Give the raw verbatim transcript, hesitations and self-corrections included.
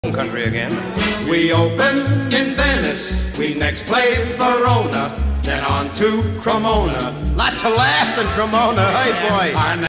country again. We open in Venice, we next play Verona, then on to Cremona. Lots of laughs in Cremona, hey boy.